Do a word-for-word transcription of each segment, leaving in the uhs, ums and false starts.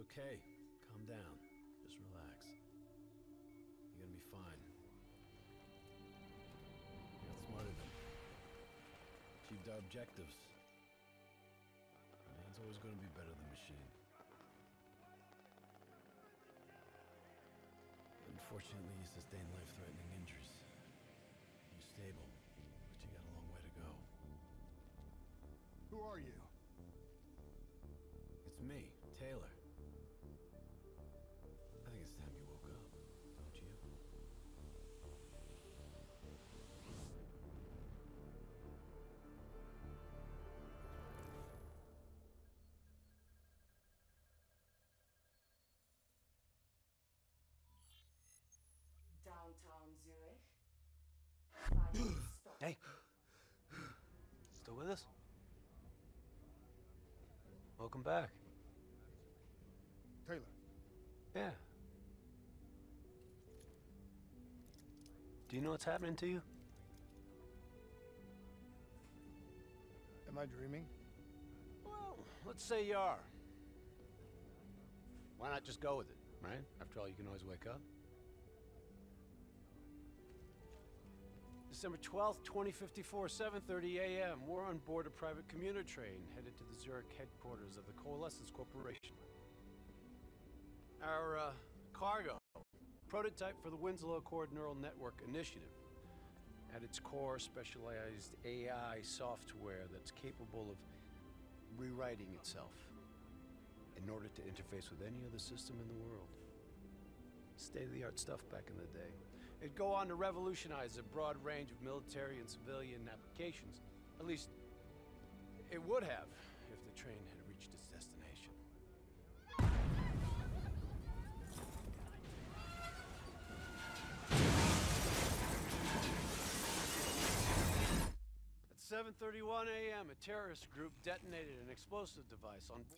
okay. Calm down. Just relax. You're gonna be fine. You outsmarted them. Achieved our objectives. Man's always gonna be better than machine. Unfortunately, you sustained life-threatening injuries. You're stable, but you got a long way to go. Who are you? It's me, Taylor. I think it's time you woke up, don't you? Downtown Zurich. Final stop. Hey! Still with us? Welcome back. Taylor. Yeah. Do you know what's happening to you? Am I dreaming? Well, let's say you are. Why not just go with it, right? After all, you can always wake up. December twelfth, twenty fifty-four, seven thirty a m We're on board a private commuter train headed to the Zurich headquarters of the Coalescence Corporation. Our uh, cargo, prototype for the Winslow Accord Neural Network Initiative. At its core, specialized A I software that's capable of rewriting itself in order to interface with any other system in the world. State-of-the-art stuff back in the day. It'd go on to revolutionize a broad range of military and civilian applications. At least, it would have if the train had reached its destination. At seven thirty-one a m, a terrorist group detonated an explosive device on board.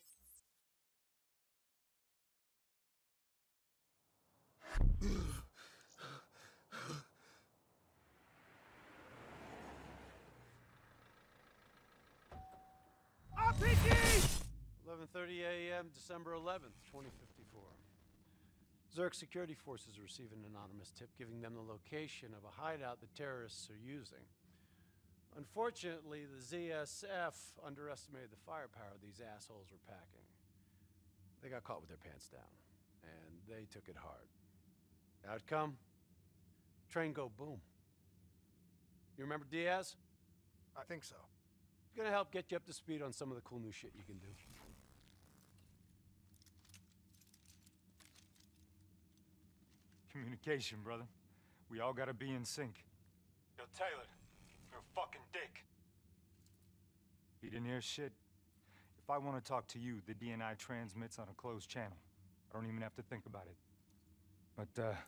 R P G! eleven thirty a m, December eleventh, twenty fifty-four. Zurich security forces receive an anonymous tip giving them the location of a hideout the terrorists are using. Unfortunately, the Z S F underestimated the firepower these assholes were packing. They got caught with their pants down, and they took it hard. Outcome? Train go boom. You remember Diaz? I think so. Gonna help get you up to speed on some of the cool new shit you can do. Communication, brother. We all gotta be in sync. Yo, Taylor, you're a fucking dick. You didn't hear shit. If I want to talk to you, the D N I transmits on a closed channel. I don't even have to think about it. But, uh...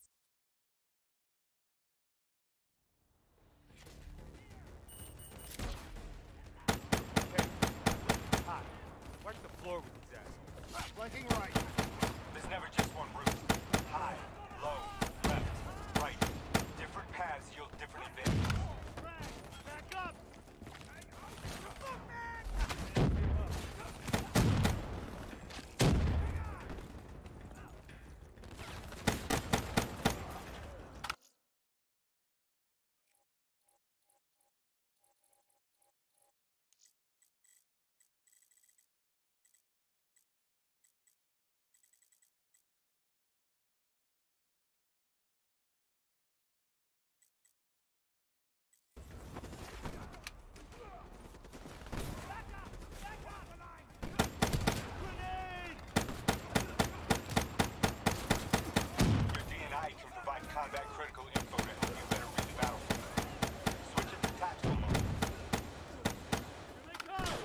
Hi. Wipe the floor with these assholes. Flanking right. There's never just one route. High, low, left, right. Different paths yield different advantages. Back up! Combat critical info to help you better read the battlefield. Switch it to tactical mode. Here they come!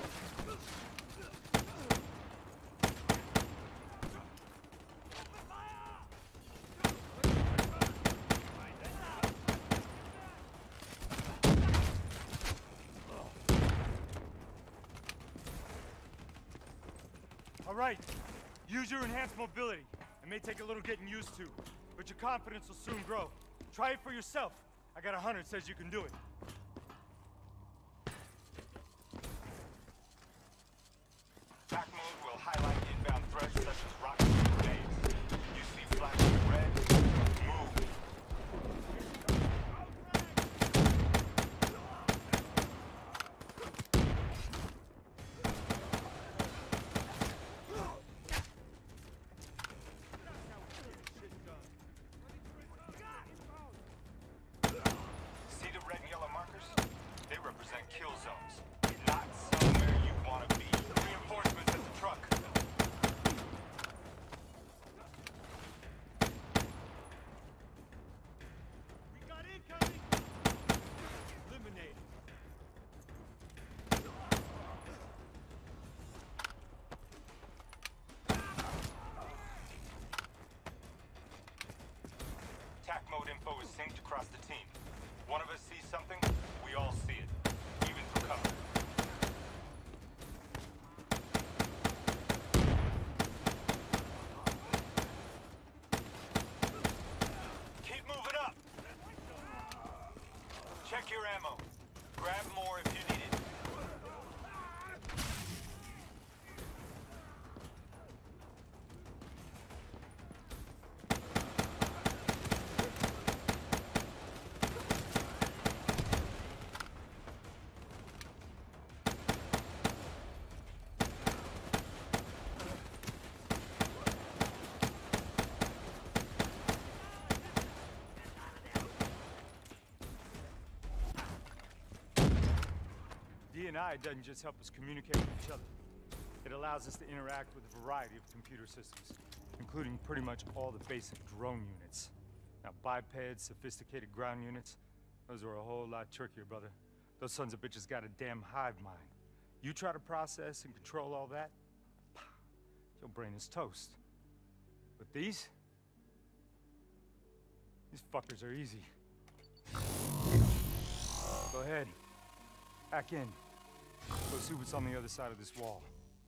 All right, use your enhanced mobility. It may take a little getting used to, but your confidence will soon grow. Try it for yourself. I got a hunter that says you can do it. Back mode will highlight inbound threats such rockets and grenades. You see flashing red? Move. See the red and yellow markers? They represent kill zones. Not somewhere you want to be. Reinforcements at the truck. We got incoming! Eliminated. Attack mode info is synced across the team. One of us sees something, we all see it. Even for cover. Keep moving up! Check your ammo. Grab more if you need it. D and I doesn't just help us communicate with each other. It allows us to interact with a variety of computer systems, including pretty much all the basic drone units. Now, bipeds, sophisticated ground units, those are a whole lot trickier, brother. Those sons of bitches got a damn hive mind. You try to process and control all that, your brain is toast. But these? These fuckers are easy. Go ahead. Hack in. Go see what's on the other side of this wall.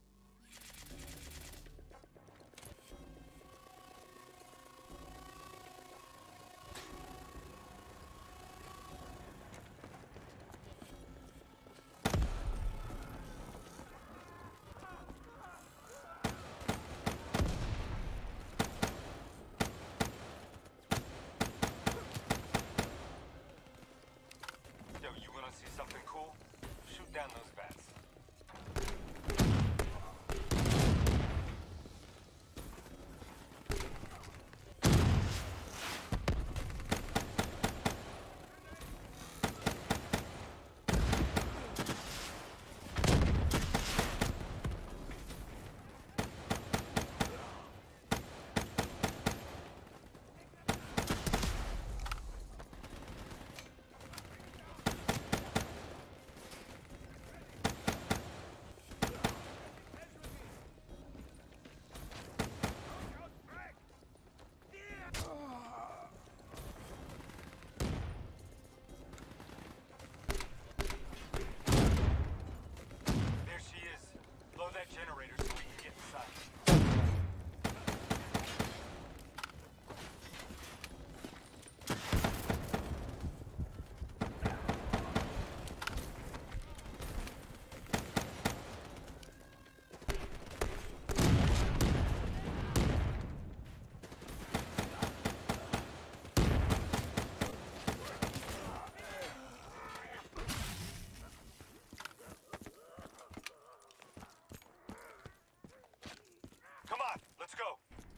Yo, you wanna see something cool? Shoot down those bats. Generator so we can get inside. Come on, let's go.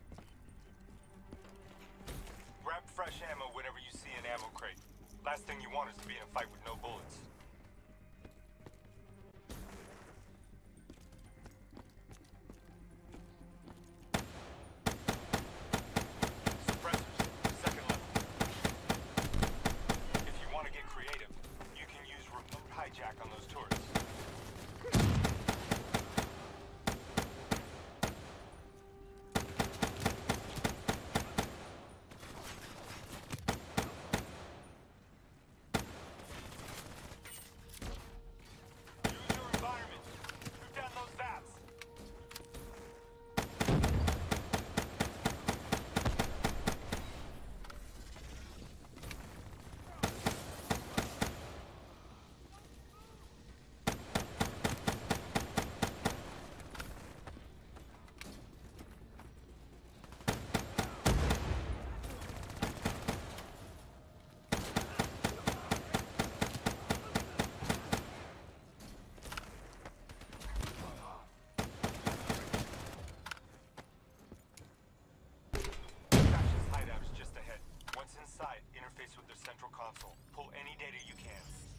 Grab fresh ammo whenever you see an ammo crate. Last thing you want is to be in a fight with no bullets. Suppressors, second level. If you want to get creative, you can use remote hijack on those turrets. Pull any data you can.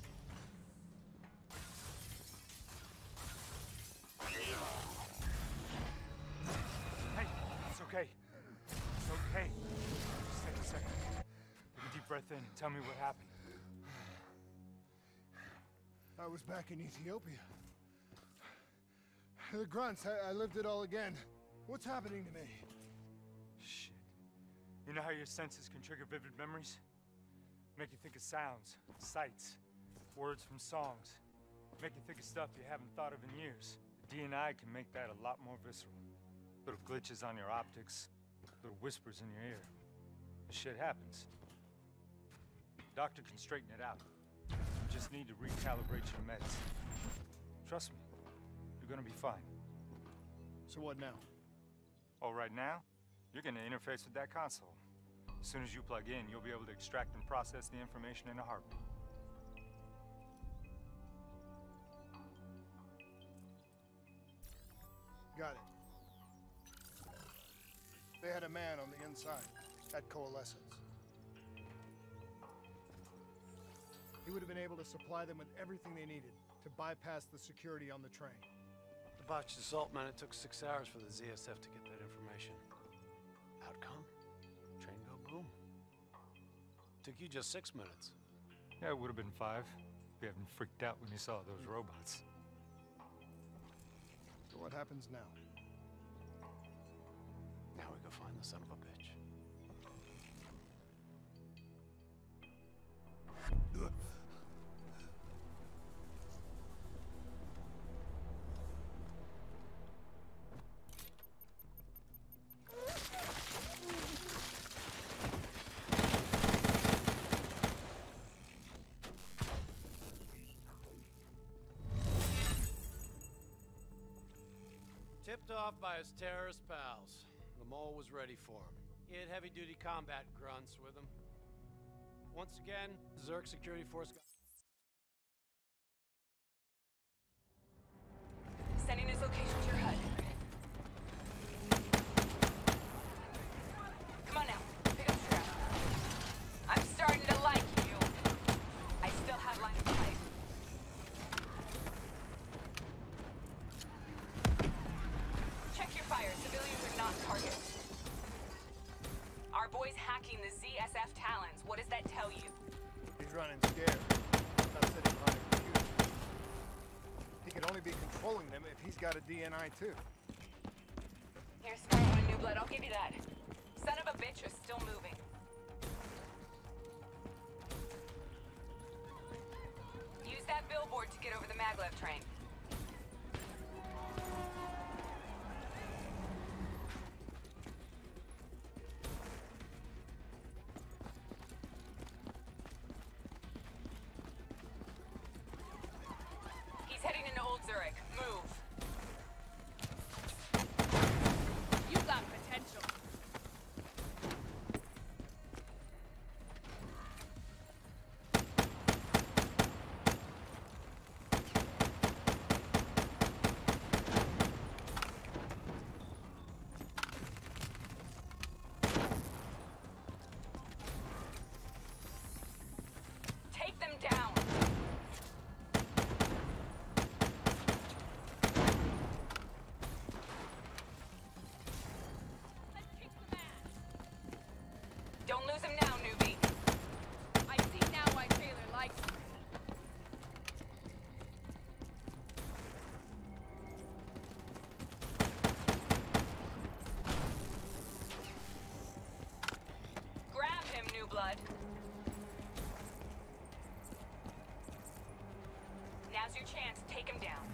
Hey, it's okay. It's okay. Just take a second. Take a deep breath in and tell me what happened. I was back in Ethiopia. The grunts, I, I lived it all again. What's happening to me? Shit. You know how your senses can trigger vivid memories? Make you think of sounds, sights, words from songs. Make you think of stuff you haven't thought of in years. D N I can make that a lot more visceral. Little glitches on your optics, little whispers in your ear. This shit happens. Doctor can straighten it out. You just need to recalibrate your meds. Trust me, you're gonna be fine. So what now? Oh, right now, you're gonna interface with that console. As soon as you plug in, you'll be able to extract and process the information in a heartbeat. Got it. They had a man on the inside at Coalescence. He would have been able to supply them with everything they needed to bypass the security on the train. The botched assault, man, it took six hours for the Z S F to get that information. Outcome? Train go boom. Took you just six minutes. Yeah, it would have been five if you hadn't freaked out when you saw those robots. So what happens now? Now we go find the son of a bitch. Tipped off by his terrorist pals. The mole was ready for him. He had heavy-duty combat grunts with him. Once again, Zerg security force got... Sending his location to your H U D. Come on now, pick up strap. I'm starting to like you. I still have line of sight. Check your fire. Civilians are not targets. Our boy's hacking the Z S F Talons. What does that tell you? He's running scared. Not sitting behind a computer. He could only be controlling them if he's got a D N I too. Here's smart one, New Blood. I'll give you that. Son of a bitch is still moving. Use that billboard to get over the maglev train. He's heading into Old Zurich. Move. You got potential. Take them down. Let's kick some ass. Don't lose him now, newbie. I see now why Taylor likes you. Grab him, New Blood. Now's your chance. Take him down.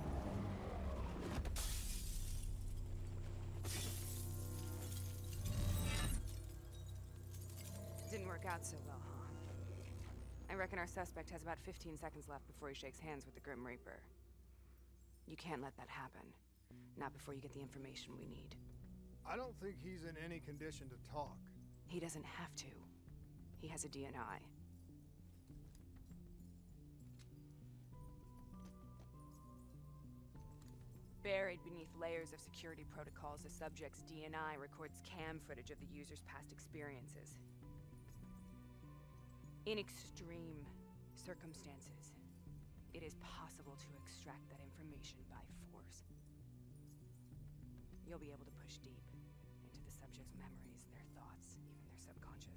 Didn't work out so well, huh? I reckon our suspect has about fifteen seconds left before he shakes hands with the Grim Reaper. You can't let that happen. Not before you get the information we need. I don't think he's in any condition to talk. He doesn't have to. He has a D N I. Buried beneath layers of security protocols, the subject's D N I records cam footage of the user's past experiences. In extreme circumstances, it is possible to extract that information by force. You'll be able to push deep into the subject's memories, their thoughts, even their subconscious.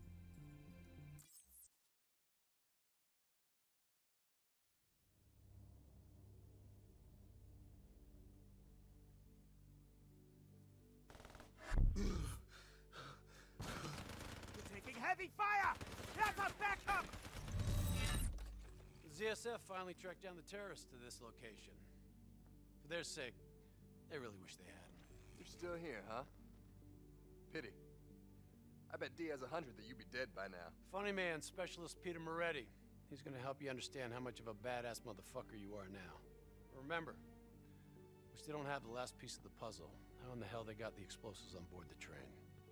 We're taking heavy fire! That's our backup! The Z S F finally tracked down the terrorists to this location. For their sake, they really wish they had. You're still here, huh? Pity. I bet D has a hundred that you'd be dead by now. Funny man, Specialist Peter Moretti. He's gonna help you understand how much of a badass motherfucker you are now. Remember, we still don't have the last piece of the puzzle. How in the hell they got the explosives on board the train?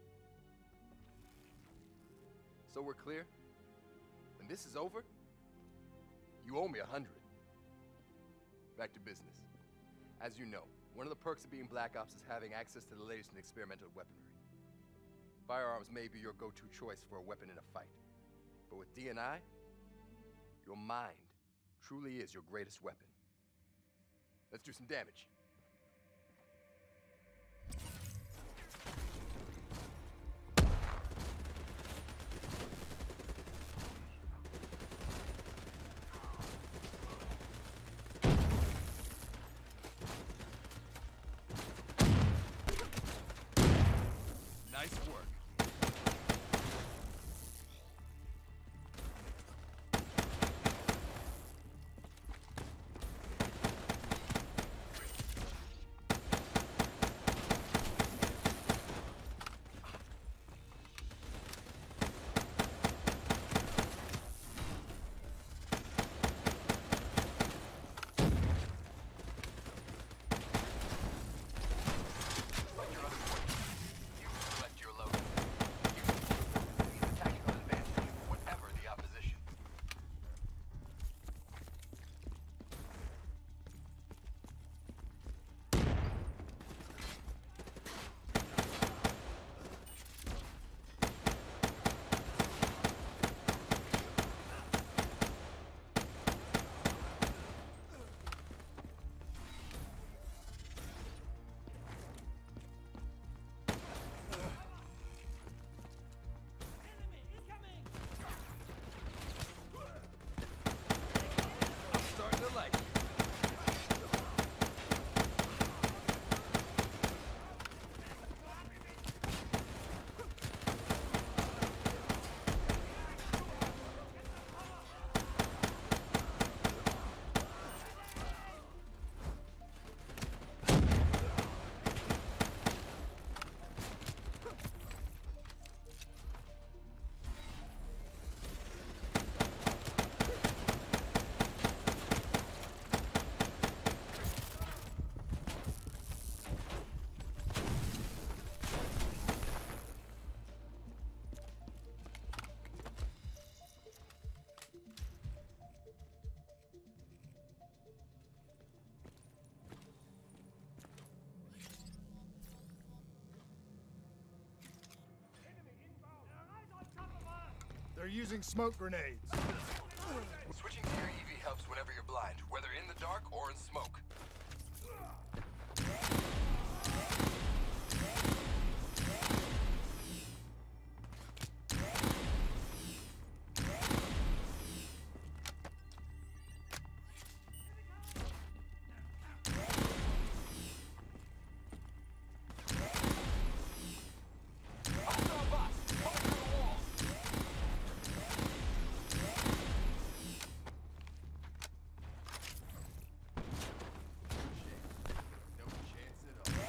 So we're clear? When this is over, you owe me a hundred. Back to business. As you know, one of the perks of being Black Ops is having access to the latest in experimental weaponry. Firearms may be your go-to choice for a weapon in a fight. But with D and I, your mind truly is your greatest weapon. Let's do some damage. Nice work. They're using smoke grenades. Switching to your E V helps whenever you're blind, whether in the dark or in smoke. No chance at all.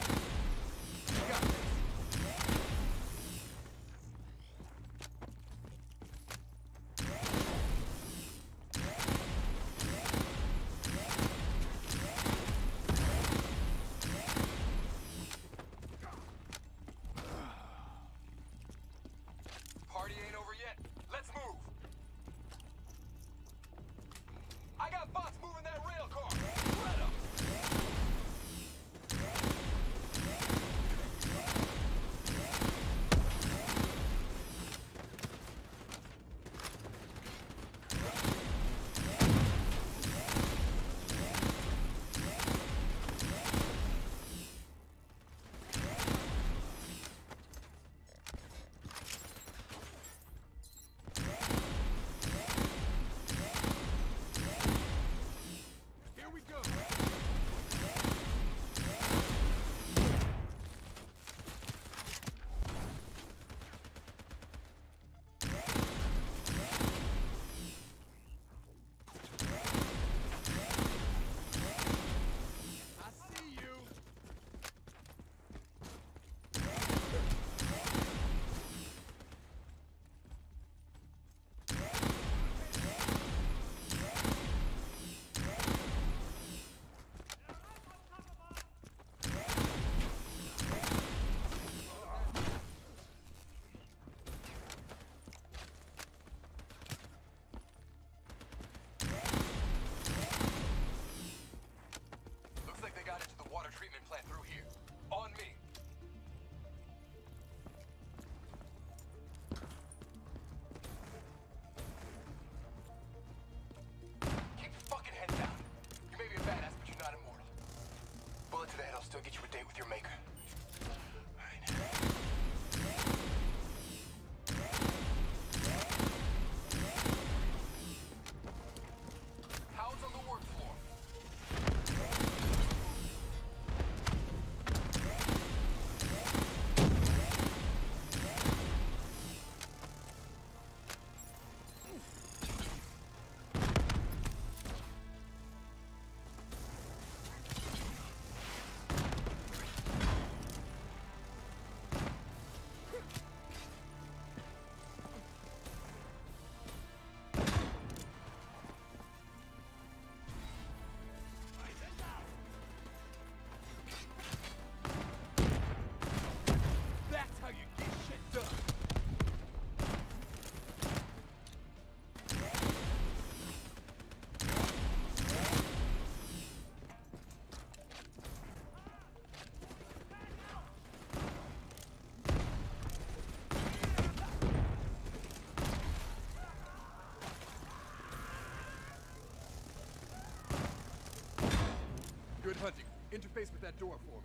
Hunting, interface with that door for me.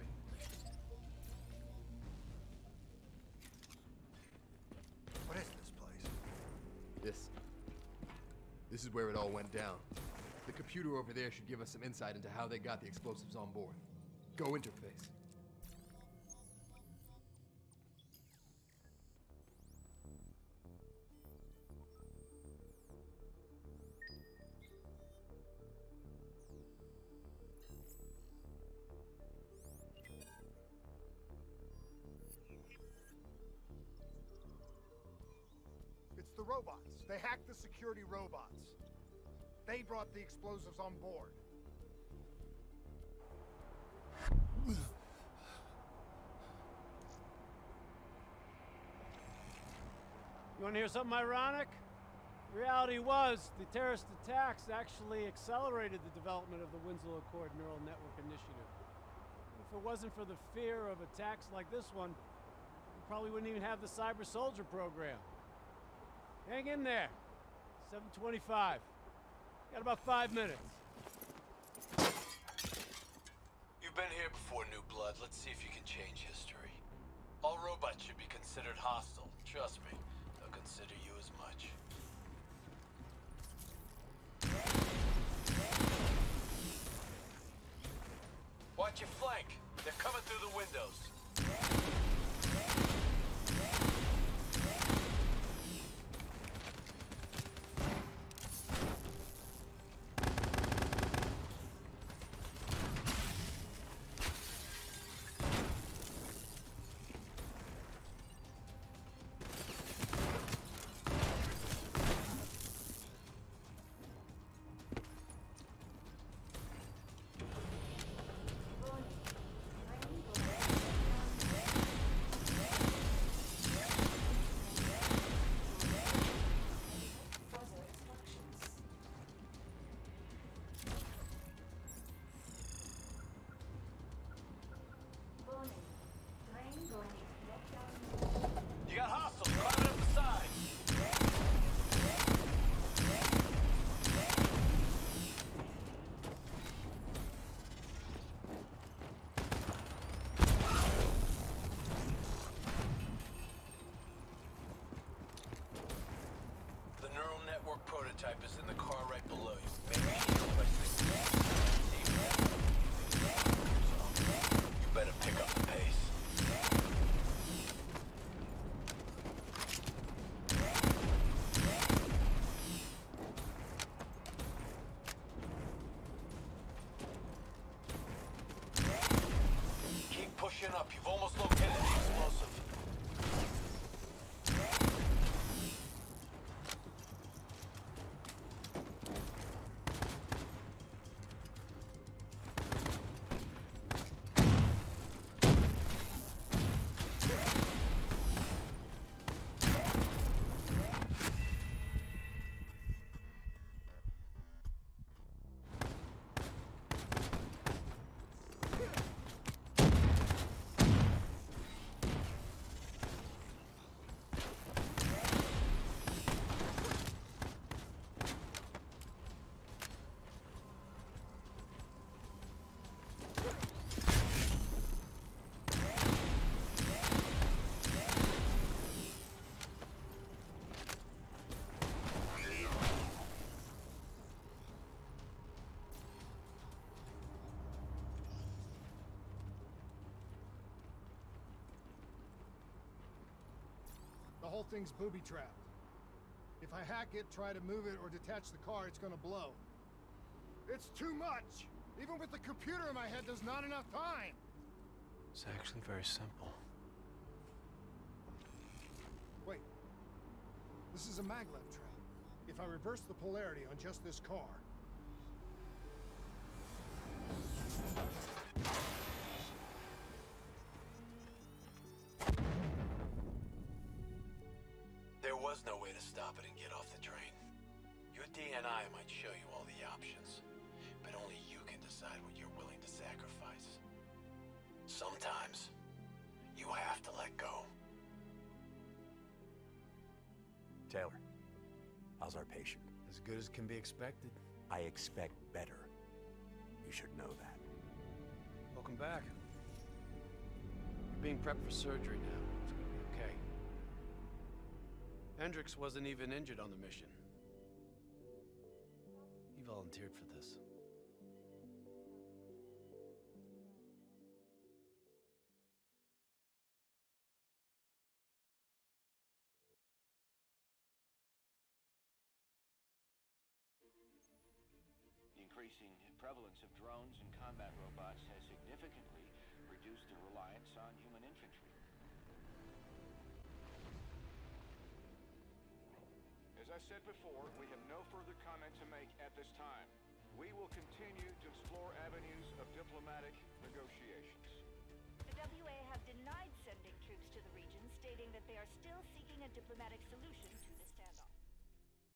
What is this place? This. This is where it all went down. The computer over there should give us some insight into how they got the explosives on board. Go interface. It's the robots. They hacked the security robots. They brought the explosives on board. You want to hear something ironic? The reality was, the terrorist attacks actually accelerated the development of the Winslow Accord Neural Network Initiative. If it wasn't for the fear of attacks like this one, we probably wouldn't even have the Cyber Soldier program. Hang in there. seven twenty-five. Got about five minutes. You've been here before, New Blood. Let's see if you can change history. All robots should be considered hostile. Trust me, they'll consider you as much. Watch your flank. They're coming through the windows. You got hostiles climbing up the side. The neural network prototype is in the car right below you. Maybe you should by six. You better pick up the pace. Pushing up. You've almost located the explosive. The whole thing's booby-trapped. If I hack it, try to move it, or detach the car, it's gonna blow. It's too much! Even with the computer in my head, there's not enough time! It's actually very simple. Wait. This is a maglev trap. If I reverse the polarity on just this car... There was no way to stop it and get off the train. Your D N I might show you all the options, but only you can decide what you're willing to sacrifice. Sometimes, you have to let go. Taylor, how's our patient? As good as can be expected. I expect better. You should know that. Welcome back. You're being prepped for surgery now. It's gonna be okay. Hendricks wasn't even injured on the mission. He volunteered for this. The increasing prevalence of drones and combat robots has significantly reduced the reliance on human infantry. As I said before, we have no further comment to make at this time. We will continue to explore avenues of diplomatic negotiations. The W A have denied sending troops to the region, stating that they are still seeking a diplomatic solution to the standoff.